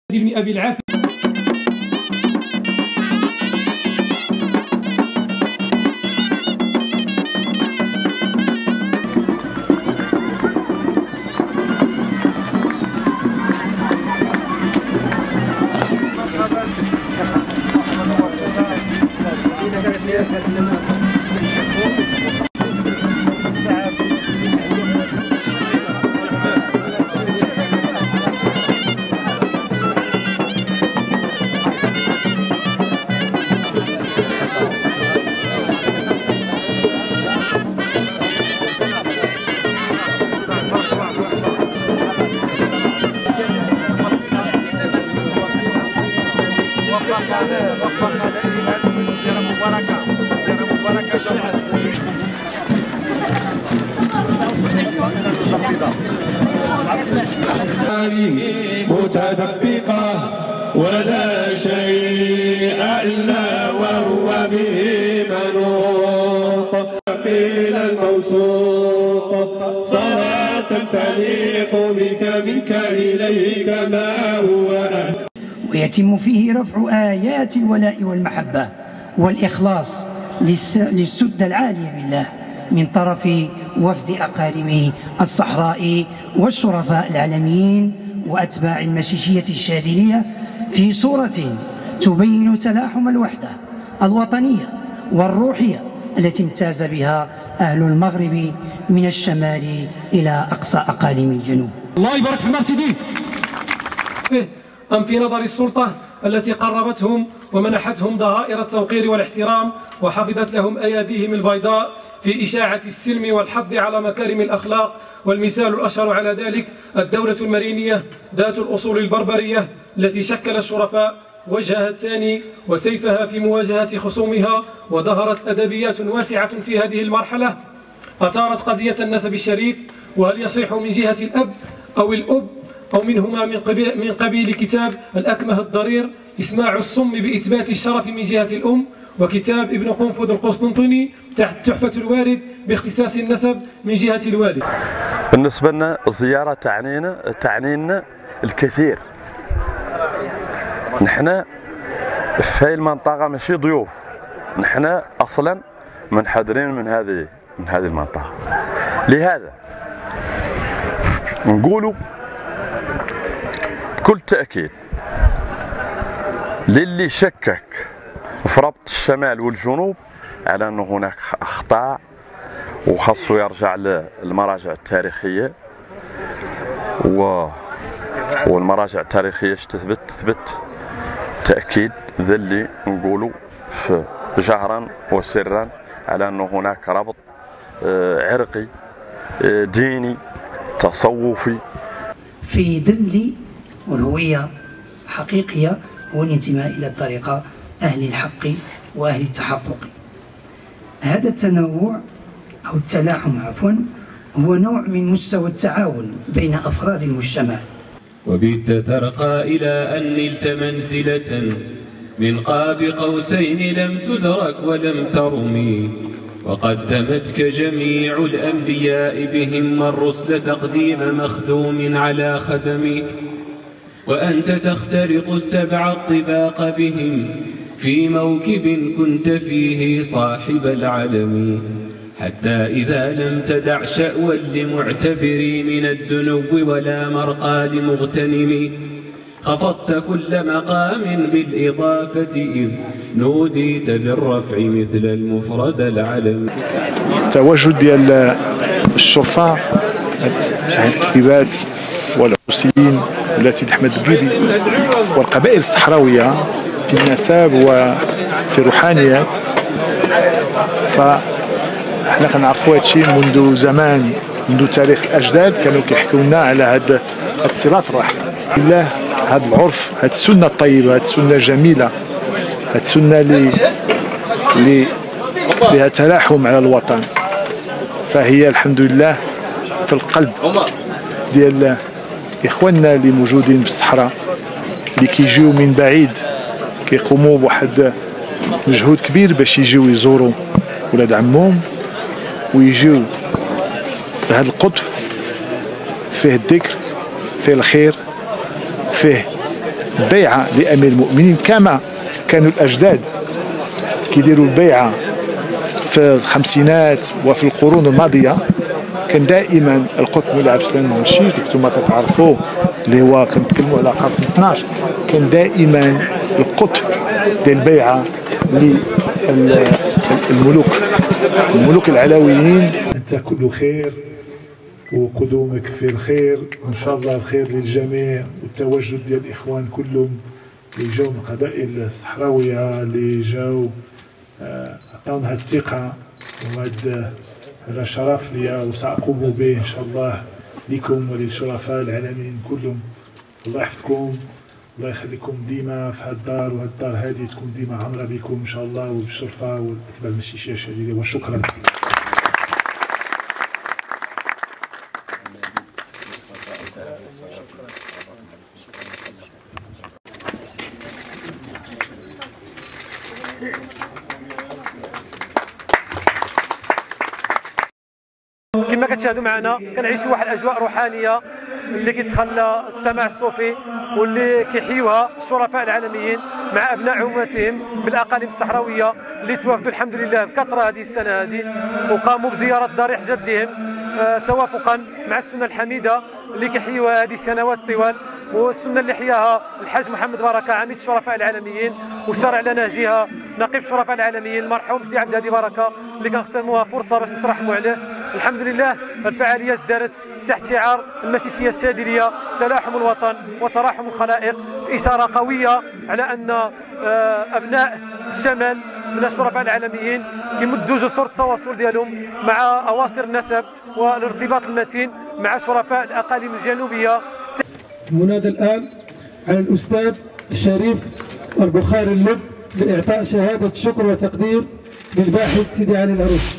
ابن أبي العافية. متدفقة ولا شيء إلا وهو به منوط قيل الموثوق صلاة تليق بك منك إليك ما هو أهل. ويتم فيه رفع آيات الولاء والمحبة والإخلاص للسدة العالية بالله من طرف وفد أقاليم الصحراء والشرفاء العالميين وأتباع المشيشية الشاذلية في صورة تبين تلاحم الوحدة الوطنية والروحية التي امتاز بها أهل المغرب من الشمال إلى أقصى أقاليم الجنوب. الله يبارك في المرشدين. أم في نظر السلطة التي قربتهم ومنحتهم ضرائر التوقير والاحترام وحفظت لهم أياديهم البيضاء في إشاعة السلم والحض على مكارم الأخلاق، والمثال الأشهر على ذلك الدولة المرينية ذات الأصول البربرية التي شكل الشرفاء وجهها الثاني وسيفها في مواجهة خصومها، وظهرت أدبيات واسعة في هذه المرحلة أثارت قضية النسب الشريف، وهل يصح من جهة الأب أو الأب أو منهما من قبيل كتاب الأكمه الضرير إسماع الصم بإثبات الشرف من جهة الأم، وكتاب ابن قنفذ القسطنطيني تحت تحفة الوالد باختصاص النسب من جهة الوالد. بالنسبة لنا الزيارة تعنينا الكثير. نحن في هذه المنطقة ماشي ضيوف، نحن أصلا منحدرين من هذه المنطقة. لهذا نقولوا بكل تأكيد للي شكك في ربط الشمال والجنوب على أن هناك أخطاء وخاصه يرجع للمراجع التاريخية، والمراجع التاريخية تثبت تأكيد ذا اللي نقولوا جهرا وسرا على أن هناك ربط عرقي ديني تصوفي في ظل الهوية حقيقية والانتماء إلى الطريقة أهل الحق وأهل التحقق. هذا التنوع أو التلاحم عفوا هو نوع من مستوى التعاون بين أفراد المجتمع. وبت ترقى إلى أن نلت منزلة من قاب قوسين لم تدرك ولم ترمي، وقدمتك جميع الأنبياء بهم الرسل تقديم مخدوم على خدم، وأنت تخترق السبع الطباق بهم في موكب كنت فيه صاحب العلم، حتى إذا لم تدع شأوا لمعتبري من الدنو ولا مرقى لمغتنم، خفضت كل مقام بالإضافة إذ نوديت بالرفع مثل المفرد العلم. التواجد ديال الشرفاء الكتيبات والعروسيين والتي أحمد القيبي والقبائل الصحراوية في النسب وفي الروحانيات، فاحنا كنعرفوا هذا الشيء منذ زمان، منذ تاريخ الأجداد كانوا كيحكوا لنا على هاد الصلات الرحمة بالله. هذا العرف، هذه السنة الطيبة، هذه السنة الجميلة، هذه السنة اللي فيها تلاحم على الوطن، فهي الحمد لله في القلب ديال إخواننا اللي موجودين في الصحراء، اللي كيجيو من بعيد كيقوموا بواحد مجهود كبير باش يجيو يزوروا ولاد عمهم، ويجيو لهذا القطب فيه الذكر، فيه الخير، فيه بيعة لأمير المؤمنين كما كانوا الأجداد كيديروا البيعة في الخمسينات وفي القرون الماضية. كان دائما القطب مولى عبد السلام المشيد اللي انتم تعرفوه اللي هو كنتكلموا على قرن 12، كان دائما القطب ديال البيعة للملوك العلويين. انت كل خير وقدومك في الخير، وان شاء الله الخير للجميع، والتواجد ديال الاخوان كلهم اللي جاوا من القبائل الصحراويه اللي جاوا عطاونا هذه الثقه هذا شرف ليا وسأقوم به ان شاء الله لكم وللشرفاء العالمين كلهم. الله يحفظكم، الله يخليكم ديما في هذه الدار، وهذه الدار هذه تكون ديما عامره بكم ان شاء الله وبالشرفاء والاتباع المشيشيه الشديده، وشكرا. كما كتشاهدوا معنا كنعيشوا واحد الاجواء روحانيه اللي كيتخلى السماع الصوفي واللي كيحيوها الشرفاء العالميين مع ابناء عمومتهم بالاقاليم الصحراويه اللي توافدوا الحمد لله بكثره هذه السنه هذه، وقاموا بزياره ضريح جدهم توافقا مع السنه الحميده اللي كيحيوها هذه سنوات طوال، والسنه اللي حياها الحاج محمد بركه عميد الشرفاء العالميين وسار على نهجها نقيب الشرفاء العالميين المرحوم سيدي عبد الهادي بركه اللي كنختموها فرصه باش نترحموا عليه. الحمد لله الفعاليات دارت تحت شعار المشيشيه الشاذليه تلاحم الوطن وتراحم الخلائق، في اشاره قويه على ان ابناء الشمال من الشرفاء العالميين كيمدوا جسور التواصل ديالهم مع اواصر النسب والارتباط المتين مع شرفاء الاقاليم الجنوبيه. المنادى الآن على الأستاذ الشريف البخاري اللب لإعطاء شهادة شكر وتقدير للباحث سيدي علي العروس.